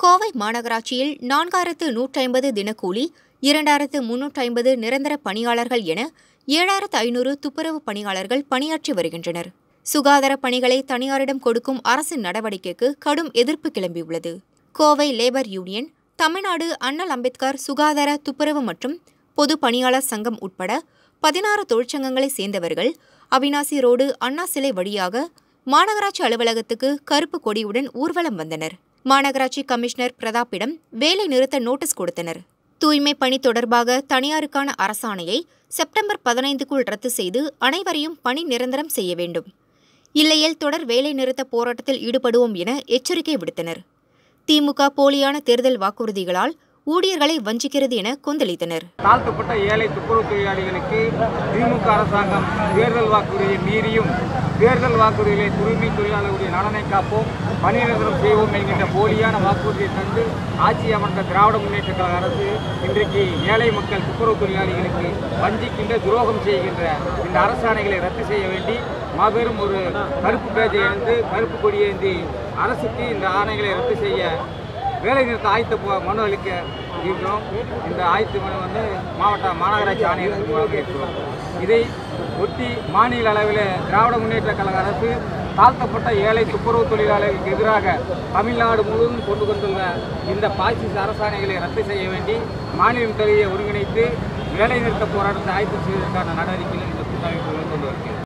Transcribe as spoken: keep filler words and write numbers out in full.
கோவை மாநகராட்சியில் நான்காயிரத்து நூற்றி ஐம்பது தினக்கூலி, இரண்டாயிரத்து முன்னூற்றி ஐம்பது நிரந்தர பணியாளர்கள் என ஏழாயிரத்து ஐநூறு துப்புரவு பணியாளர்கள் பணியாற்றி வருகின்றனர். சுகாதார பணிகளை தனியாரிடம் கொடுக்கும் அரசின் நடவடிக்கைக்கு கடும் எதிர்ப்பு கிளம்பியுள்ளது. கோவை லேபர் யூனியன், தமிழ்நாடு அண்ணல் அம்பேத்கர் சுகாதார துப்புரவு மற்றும் பொது பணியாளர் சங்கம் உட்பட பதினாறு தொழிற்சங்கங்களைச் சேர்ந்தவர்கள் அவினாசி ரோடு அண்ணா சிலை வழியாக மாநகராட்சி அலுவலகத்துக்கு கருப்பு கொடியுடன் ஊர்வலம் வந்தனர். மாநகராட்சி கமிஷனர் பிரதாப்பிடம் வேலை நிறுத்த நோட்டீஸ் கொடுத்தனர். தூய்மை பணி தொடர்பாக தனியாருக்கான அரசாணையை செப்டம்பர் பதினைந்துக்குள் ரத்து செய்து அனைவரையும் பணி நிரந்தரம் செய்ய வேண்டும். இல்லையேல் தொடர் வேலை நிறுத்த போராட்டத்தில் ஈடுபடுவோம் என எச்சரிக்கை விடுத்தனர். திமுக போலியான தேர்தல் வாக்குறுதிகளால் ஊழியர்களை வஞ்சிக்கிறது என கொந்தளித்தனர். தாழ்த்தப்பட்ட ஏழை துப்புரவு தொழிலாளிகளுக்கு திமுக அரசாங்கம் தேர்தல் வாக்குறுதியை மீறியும் தேர்தல் வாக்குறுதிகளை தூய்மை தொழிலாளர்களுடைய நலனை காப்போம், பணி நிரந்தரம் செய்வோம் என்கின்ற போலியான வாக்குறுதியை தந்து ஆட்சி அமர்ந்த திராவிட முன்னேற்ற கழக அரசு இன்றைக்கு ஏழை மக்கள் துப்புரவு தொழிலாளிகளுக்கு வஞ்சிக்கின்ற துரோகம் செய்கின்ற இந்த அரசாணைகளை ரத்து செய்ய வேண்டி மாபெரும் ஒரு கருப்பு பேஜை எழுந்து கருப்பு கொடியேந்தி அரசுக்கு இந்த ஆணைகளை ரத்து செய்ய வேலை நிறுத்த ஆயத்த மனு அளிக்க இருக்கிறோம். இந்த ஆயத்த மனு வந்து மாவட்ட மாநகராட்சி ஆணையருக்கு வழங்க இருக்கிறோம். இதை ஒட்டி மாநில அளவில் திராவிட முன்னேற்ற கழக அரசு தாழ்த்தப்பட்ட ஏழை துப்புரவு தொழிலாளர்களுக்கு எதிராக தமிழ்நாடு முழுவதும் கொண்டு வந்துள்ள இந்த பாசிச அரசாணைகளை ரத்து செய்ய வேண்டி மாநிலம் தழுவிய ஒருங்கிணைத்து வேலை நிறுத்த போராட்டத்தை ஆயத்தம் செய்வதற்கான நடவடிக்கைகள் இந்த கூட்டமைப்புகள் கொண்டு வருகிறது.